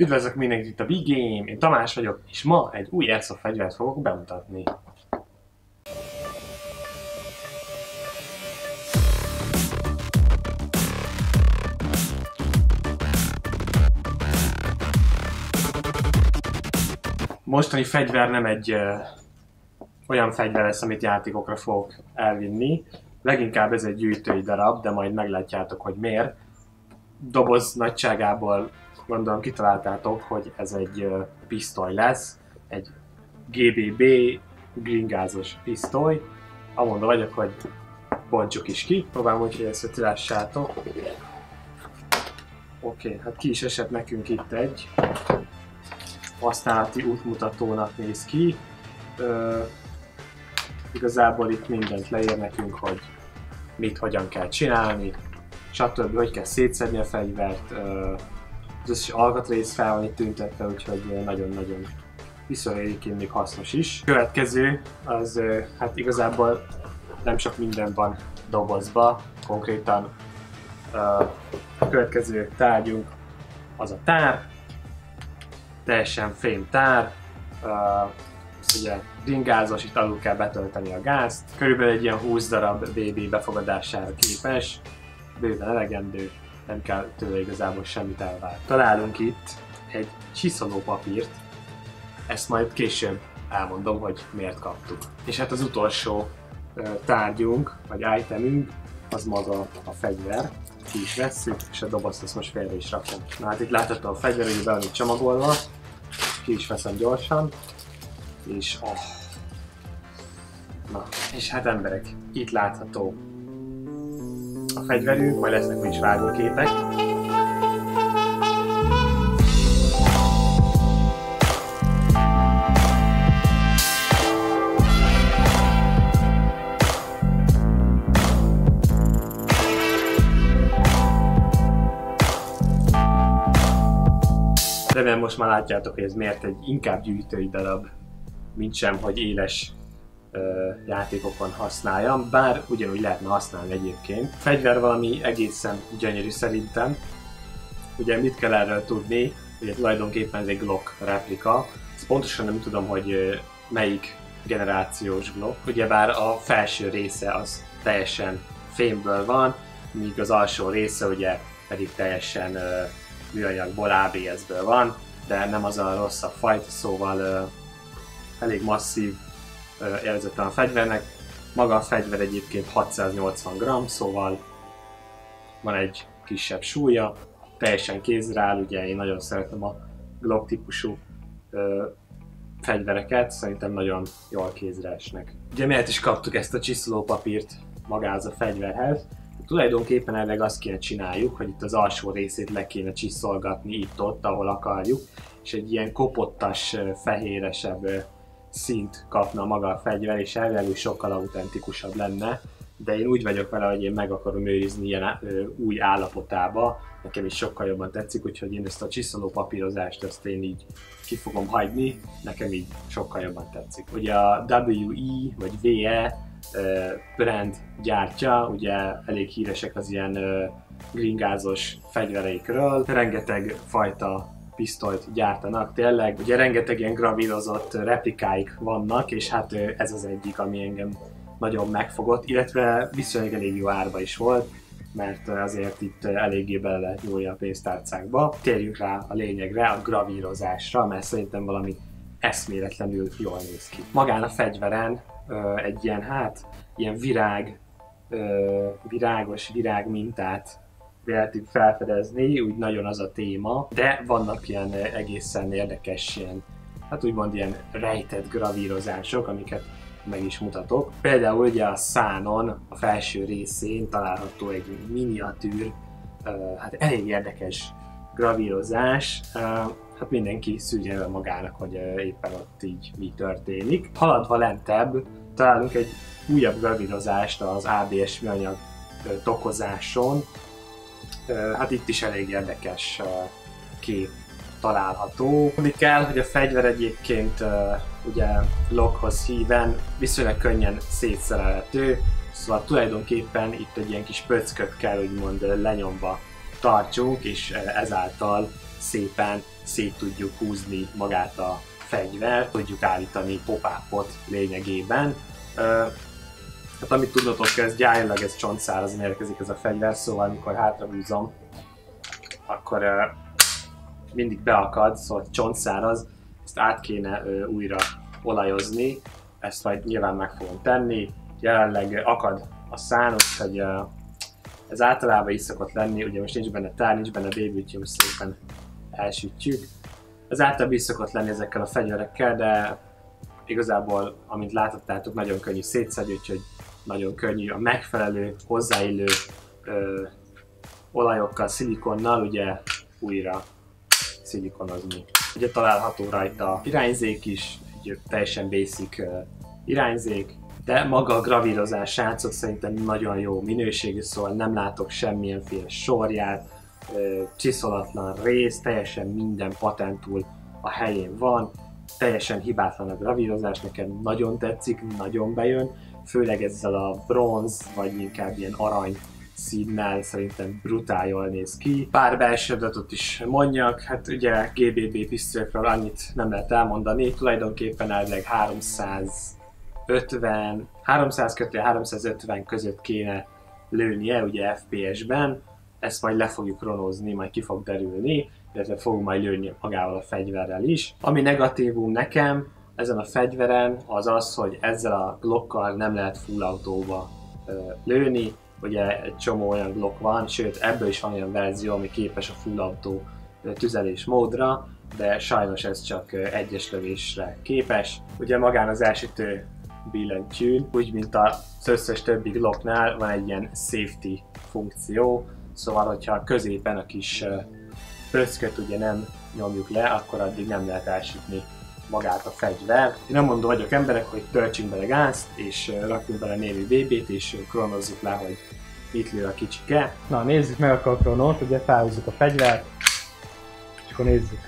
Üdvözlök mindenkit itt a Big Game, én Tamás vagyok, és ma egy új Airsoft fegyvert fogok bemutatni. Mostani fegyver nem egy olyan fegyver lesz, amit játékokra fogok elvinni. Leginkább ez egy gyűjtői darab, de majd meglátjátok, hogy miért. Doboz nagyságából gondolom kitaláltátok, hogy ez egy pisztoly lesz. Egy GBB gringázos pisztoly. Amondva vagyok, hogy bontsuk is ki. Próbálom úgy, hogy ezt lássátok. Oké, hát ki is esett nekünk itt egy. Használati útmutatónak néz ki. Igazából itt mindent leír nekünk, hogy mit, hogyan kell csinálni, stb. Hogy kell szétszedni a fegyvert. Az összes alkatrész fel van itt tüntetve, úgyhogy nagyon-nagyon viszonylag még hasznos is. Következő az hát igazából nem sok minden van dobozba, konkrétan a következő tárgyunk az a tár, teljesen fém tár, ugye ringázós, itt alul kell betölteni a gázt, körülbelül egy ilyen 20 darab BB befogadására képes, bőven elegendő, nem kell tőle igazából semmit elvárni. Találunk itt egy csiszolópapírt, ezt majd később elmondom, hogy miért kaptuk. És hát az utolsó tárgyunk, vagy itemünk, az maga a fegyver. Ki is vesszük, és a dobozt ezt most félre is rakom. Na hát itt látható a fegyver, hogy be van itt csomagolva, ki is veszem gyorsan, és na, és hát emberek, itt látható a fegyverünk, majd lesznek is vágóképek. Remélem most már látjátok, hogy ez miért egy inkább gyűjtői darab, mint sem, hogy éles játékokon használjam, bár ugyanúgy lehetne használni egyébként. A fegyver valami egészen gyönyörű szerintem. Ugye mit kell erről tudni? Ugye tulajdonképpen ez egy Glock replika. Ezt pontosan nem tudom, hogy melyik generációs Glock. Ugyebár a felső része az teljesen fémből van, míg az alsó része ugye pedig teljesen műanyagból, ABS-ből van, de nem az a rosszabb fajta, szóval elég masszív érzete a fegyvernek. Maga a fegyver egyébként 680 g, szóval van egy kisebb súlya, teljesen kézre áll, ugye én nagyon szeretem a Glock típusú fegyvereket, szerintem nagyon jól kézre esnek. Ugye miért is kaptuk ezt a csiszolópapírt magához a fegyverhez? Tulajdonképpen elvileg azt kéne csináljuk, hogy itt az alsó részét le kéne csiszolgatni itt-ott, ahol akarjuk, és egy ilyen kopottas, fehéresebb színt kapna maga a fegyver, és elvileg sokkal autentikusabb lenne, de én úgy vagyok vele, hogy én meg akarom őrizni ilyen új állapotába, nekem is sokkal jobban tetszik, úgyhogy én ezt a csiszolópapírozást ezt én így ki fogom hagyni, nekem így sokkal jobban tetszik. Ugye a WE vagy VE brand gyártja, ugye elég híresek az ilyen gringázos fegyvereikről, rengeteg fajta pisztolyt gyártanak tényleg, ugye rengeteg ilyen gravírozott replikáik vannak, és hát ez az egyik, ami engem nagyon megfogott, illetve viszonylag elég jó árba is volt, mert azért itt eléggé bele lehet nyúlni a pénztárcákba. Térjünk rá a lényegre, a gravírozásra, mert szerintem valami eszméletlenül jól néz ki. Magán a fegyveren egy ilyen, hát, ilyen virágos virág mintát lehetünk felfedezni, úgy nagyon az a téma, de vannak ilyen egészen érdekes, ilyen, hát úgymond ilyen rejtett gravírozások, amiket meg is mutatok. Például ugye a szánon, a felső részén található egy miniatűr, hát elég érdekes gravírozás. Hát mindenki szűrje el magának, hogy éppen ott így mi történik. Haladva lentebb találunk egy újabb gravírozást az ABS műanyag tokozáson. Hát itt is elég érdekes kép található. Tudni kell, hogy a fegyver egyébként ugye lockhoz híven viszonylag könnyen szétszerelhető, szóval tulajdonképpen itt egy ilyen kis pöcköt kell úgymond lenyomva tartsunk, és ezáltal szépen szét tudjuk húzni magát a fegyvert, tudjuk állítani pop-upot lényegében. Hát amit tudnotok kell, ez gyárilag ez csontszárazon érkezik ez a fegyver, szóval amikor hátrahúzom, akkor mindig beakad, szóval csontszáraz, ezt át kéne újra olajozni, ezt majd nyilván meg fogom tenni. Jelenleg akad a szán, úgyhogy ez általában is szokott lenni, ugye most nincs benne tár, nincs benne baby, úgyhogy most szépen elsütjük. Ez általában is szokott lenni ezekkel a fegyverekkel, de igazából, amint láthattátok, nagyon könnyű szétszedni, úgyhogy nagyon könnyű a megfelelő, hozzáillő olajokkal, szilikonnal ugye újra szilikonozni. Ugye található rajta irányzék is, egy teljesen basic irányzék, de maga a gravírozás, srácok, szerintem nagyon jó minőségű, szóval nem látok semmilyenféle sorját, csiszolatlan rész, teljesen minden patentul a helyén van, teljesen hibátlan a gravírozás, nekem nagyon tetszik, nagyon bejön, főleg ezzel a bronz, vagy inkább ilyen arany színnel szerintem brutál jól néz ki. Pár belső adatot is mondjak, hát ugye GBB pisztolyokról annyit nem lehet elmondani, tulajdonképpen elvileg 350 között kéne lőnie ugye FPS-ben, ezt majd le fogjuk kronózni, majd ki fog derülni, illetve fogunk majd lőni magával a fegyverrel is. Ami negatívum nekem ezen a fegyveren az az, hogy ezzel a Glockkal nem lehet full autóba lőni. Ugye egy csomó olyan Glock van, sőt ebből is van olyan verzió, ami képes a full autó tüzelés módra, de sajnos ez csak egyes lövésre képes. Ugye magán az elsütő billentyűn, úgy mint az összes többi Glocknál van egy ilyen safety funkció, szóval hogyha középen a kis pöcköt ugye nem nyomjuk le, akkor addig nem lehet elsütni magát a fegyver. Én nem mondom vagyok emberek, hogy töltsünk bele gázt, és rakjunk bele némi BB-t, és kronozzuk le, hogy mit lő a kicsike. Na nézzük meg akkor a kronót, ugye felhúzzuk a fegyvert, és akkor nézzük.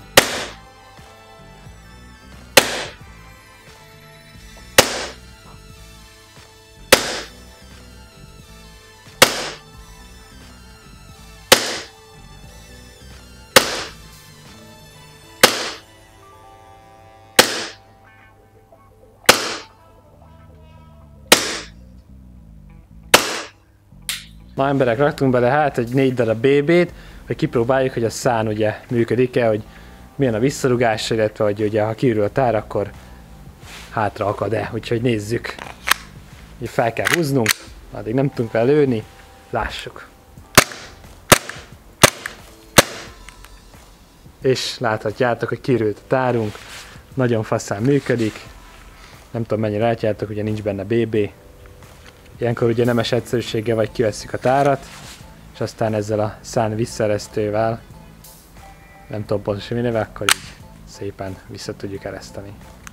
Na emberek, raktunk bele hát egy 4 darab BB-t, hogy kipróbáljuk, hogy a szán ugye működik-e, hogy milyen a visszarugása, illetve hogy ugye ha kiürül a tár, akkor hátra akad-e, úgyhogy nézzük. Ugye fel kell húznunk, addig nem tudunk vele lőni, lássuk. És láthatjátok, hogy kiürült a tárunk, nagyon faszán működik, nem tudom mennyire látjátok, ugye nincs benne BB. Ilyenkor ugye nemes egyszerűséggel vagy kivesszük a tárat, és aztán ezzel a szán visszaeresztővel, nem tudom pontosan mi neve, akkor így szépen vissza tudjuk ereszteni.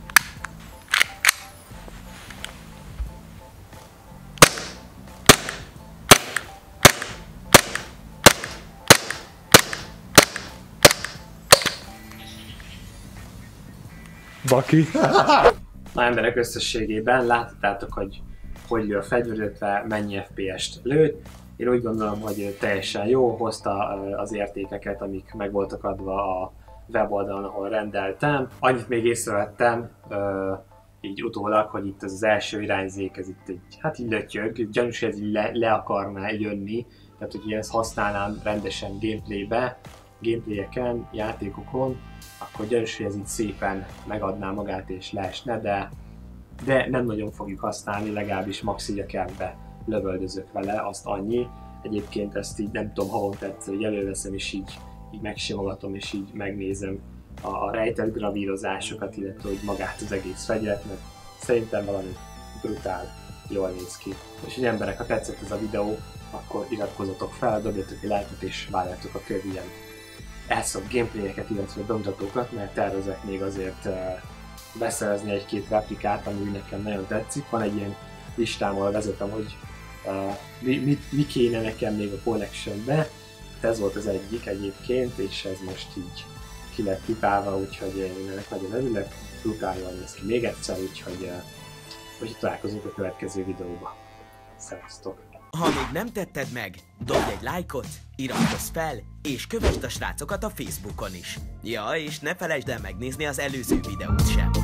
Baki! Na emberek, összességében láthatjátok, hogy lő a fegyver, illetve mennyi FPS-t lőtt. Én úgy gondolom, hogy teljesen jó, hozta az értékeket, amik meg voltak adva a weboldalon, ahol rendeltem. Annyit még észrevettem, így utólag, hogy itt az első irányzék, ez itt hát így lötyög, gyanús, hogy ez így le akarná jönni, tehát hogy ezt használnám rendesen gameplayeken, játékokon, akkor gyanús, hogy ez így szépen megadná magát és leesne, de nem nagyon fogjuk használni, legalábbis max így a kertbe lövöldözök vele, azt annyi. Egyébként ezt így nem tudom, havonta egyszer így előveszem, és így megsimogatom, és így megnézem a rejtett gravírozásokat, illetve hogy magát az egész fegyvert, mert szerintem valami brutál jól néz ki. És hogy emberek, ha tetszett ez a videó, akkor iratkozzatok fel, dobjatok egy lájkot, és várjátok a következő ilyen elszobb gameplayeket, illetve bemutatókat, mert tervezek még azért beszerezni egy-két replikát, ami nekem nagyon tetszik. Van egy ilyen listám, ahol vezetem, hogy mi kéne nekem még a collectionbe. Ez volt az egyik egyébként, és ez most így ki lett tipálva, úgyhogy én ennek nagyon örülök. Brutál jól néz ki még egyszer, úgyhogy találkozunk a következő videóban. Szevasztok! Ha még nem tetted meg, dobj egy lájkot, iratkozz fel, és kövesd a srácokat a Facebookon is. Ja, és ne felejtsd el megnézni az előző videót sem.